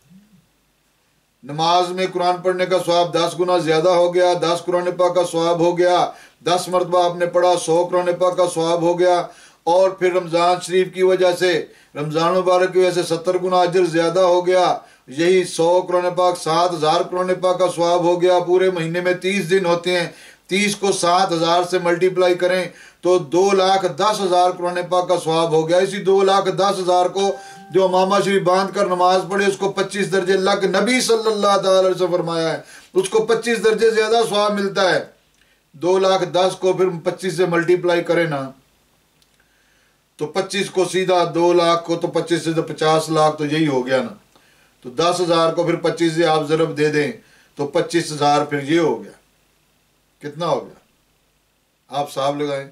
نماز میں قرآن پڑھنے کا ثواب 10 گنا زیادہ ہو گیا، 10 قرآن پاک کا ثواب ہو گیا، 10 مرتبہ آپ نے پڑھا 100 قرآن پاک کا ثواب ہو گیا۔ اور پھر رمضان شریف کی وجہ سے، رمضان مبارک کی وجہ سے 70 گنا اجر زیادہ ہو گیا۔ یہی 100 قرآن پاک 7000 قرآن پاک کا ثواب ہو گیا۔ پورے مہینے میں 30 دن ہوتے ہیں، 30 کو 7000 سے ملٹیپلائی کریں تو 2,10,000 قرآن پاک کا ثواب ہو گیا۔ اسی 2,10,000 کو جو امامہ شریف باندھ کر نماز پڑھے، اس کو 25 درجے، اللہ کے نبی صلی اللہ تعالی علیہ وسلم فرمایا ہے، اس کو 25 درجے زیادہ ثواب ملتا ہے۔ 2,10,000 کو پھر 25 سے ملٹیپلائی کریں نا تو 25 کو سیدھا 2,00,000 کو تو 25 سے 50 لاکھ تو یہی ہو گیا نا۔ تو 10,000 کو پھر 25 سے آپ ضرب دے دیں تو 25,000 پھر یہ ہو گیا، کتنا ہو گیا؟ آپ حساب لگائیں،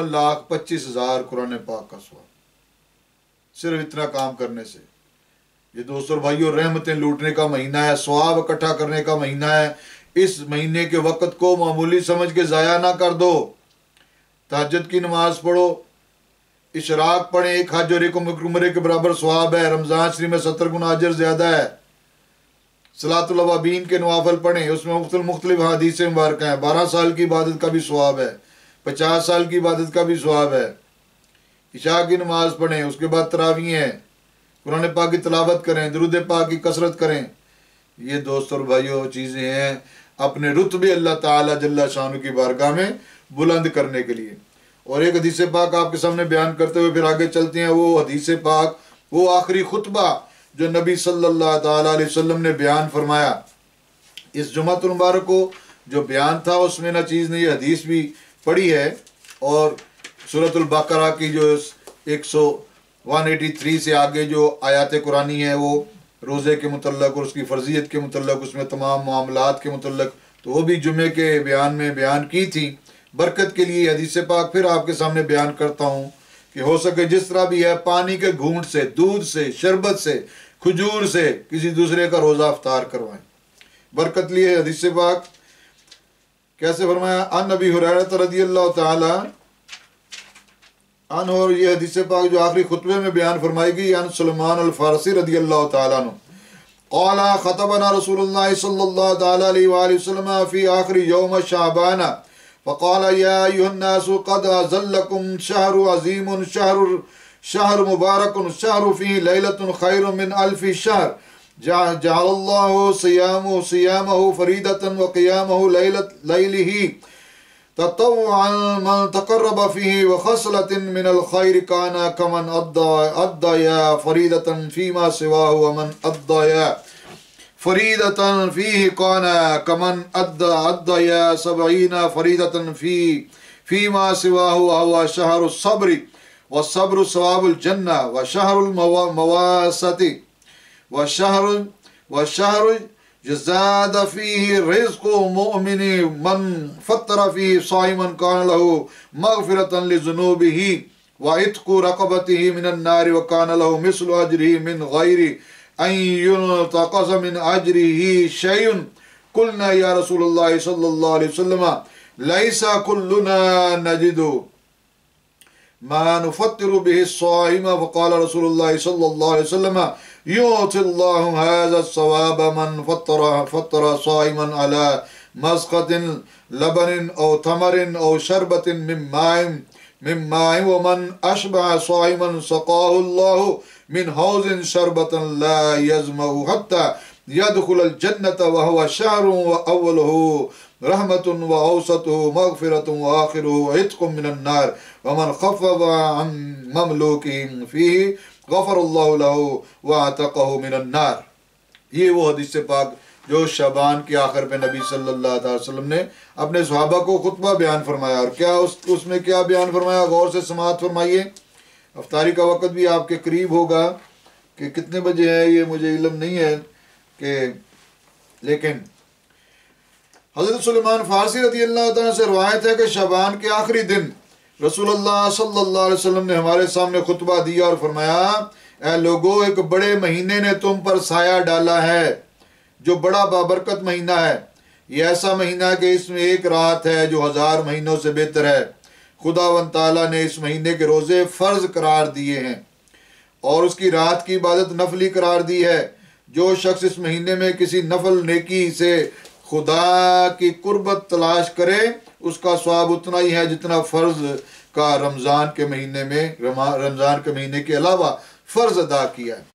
52,25,000 قرآن پاک کا ثواب صرف اتنا کام کرنے سے۔ یہ دوستوں بھائیوں رحمتیں لوٹنے کا مہینہ ہے، ثواب اکٹھا کرنے کا مہینہ ہے۔ اس مہینے کے وقت کو معمولی سمجھ کے ضائع نہ کر دو۔ تہجد کی نماز پڑھو، اشراق پڑھیں، ایک حج اور ایک عمرے کے برابر ثواب ہے۔ رمضان شریف میں 70 گنا اجر زیادہ ہے۔ صلاۃ الاوابین کے نوافل پڑھیں، اس میں مختلف حدیث مبارکہ ہیں۔ 12 سال کی عبادت کا بھی ثواب ہے، 50 سال کی عبادت کا بھی ثواب ہے۔ عشاء کی نماز پڑھیں، اس کے بعد تراویح ہیں، قرآن پاک کی تلاوت کریں، درود پاک کی کثرت کریں۔ یہ دوست اور بھائیوں چیزیں ہیں اپنے رتبے اللہ تعالیٰ جل شانہ کی بارگاہ میں بلند کرنے کے لیے۔ اور ایک حدیث پاک آپ کے سامنے بیان کرتے ہوئے پھر آگے چلتے ہیں۔ وہ حدیث پاک، وہ آخری خطبہ جو نبی صلی اللہ تعالیٰ علیہ وسلم نے بیان فرمایا اس جمعۃ المبارک کو، جو بیان تھا اس میں نہ چیز نے یہ حدیث بھی پڑھی ہے، اور سورۃ البقرہ کی جو 183 سے آگے جو آیات قرآنی ہیں وہ روزے کے متعلق اور اس کی فرضیت کے متعلق، اس میں تمام معاملات کے متعلق، تو وہ بھی جمعے کے بیان میں بیان کی تھی۔ برکت کے لیے حدیث پاک پھر آپ کے سامنے بیان کرتا ہوں کہ ہو سکے جس طرح بھی ہے پانی کے گھونٹ سے، دودھ سے، شربت سے، کھجور سے کسی دوسرے کا روزہ افطار کروائیں۔ برکت لیے حدیث پاک کیسے فرمایا؟ ان ابی ہریرہ رضی اللہ تعالی عنہ، اور یہ حدیث پاک جو آخری خطبے میں بیان فرمائی گئی، ان سلمان الفارسی رضی اللہ تعالیٰ عنہ قال خطبنا رسول اللہ صلی اللہ تعالیٰ علیہ وآلہ وسلم فی آخر یوم شعبان فقال یا ایھا الناس قد اظلکم شہر عظیم، شہر مبارک، شہر فیہ لیلۃ خیر من الف شہر، جعل اللہ صیامہ فریدۃ وقیامہ لیلہ تطوعا من تقرب فيه وخصلة من الخير كان كمن أضيا فريدة فيما سواه، ومن أضيا فريدة فيه كان كمن أضيا 70 فريدة فيما سواه، وهو شهر الصبر، والصبر ثواب الجنة، وشهر المواسطة، وشهر زاد فيه رزق مؤمن من فطر فيه صائما كان له مغفرة لذنوبه وعتق رقبته من النار، وكان له مثل أجره من غير أن ينتقص من أجره شيء۔ قلنا يا رسول الله صلى الله عليه وسلم ليس كلنا نجد ما نفطر به الصائم، فقال رسول الله صلى الله عليه وسلم يعطي الله هذا الثواب من فطر صائما على مسقة لبن أو تمر أو شربة من ماء، ومن أشبع صائما سقاه الله من حوض شربة لا يظمأ حتى يدخل الجنة، وهو شهر وأوله رحمة وأوسطه مغفرة وآخره عتق من النار، ومن خفف عن مملوكه فيه غفر اللہ لہ وعتقہ من النار۔ یہ وہ حدیث پاک جو شعبان کے آخر پہ نبی صلی اللہ علیہ وسلم نے اپنے صحابہ کو خطبہ بیان فرمایا، اور کیا اس میں کیا بیان فرمایا؟ غور سے سماعت فرمائیے۔ افطاری کا وقت بھی آپ کے قریب ہوگا، کہ کتنے بجے ہے یہ مجھے علم نہیں ہے، لیکن حضرت سلمان فارسی رضی اللہ تعالیٰ سے روایت ہے کہ شعبان کے آخری دن رسول اللہ صلی اللہ علیہ وسلم نے ہمارے سامنے خطبہ دیا اور فرمایا، اے لوگو، ایک بڑے مہینے نے تم پر سایہ ڈالا ہے جو بڑا بابرکت مہینہ ہے۔ یہ ایسا مہینہ ہے کہ اس میں ایک رات ہے جو 1000 مہینوں سے بہتر ہے۔ خداوند تعالیٰ نے اس مہینے کے روزے فرض قرار دیے ہیں اور اس کی رات کی عبادت نفلی قرار دی ہے۔ جو شخص اس مہینے میں کسی نفل نیکی سے خدا کی قربت تلاش کرے، اس کا ثواب اتنا ہی ہے جتنا فرض کا رمضان کے مہینے کے علاوہ فرض ادا کیا ہے۔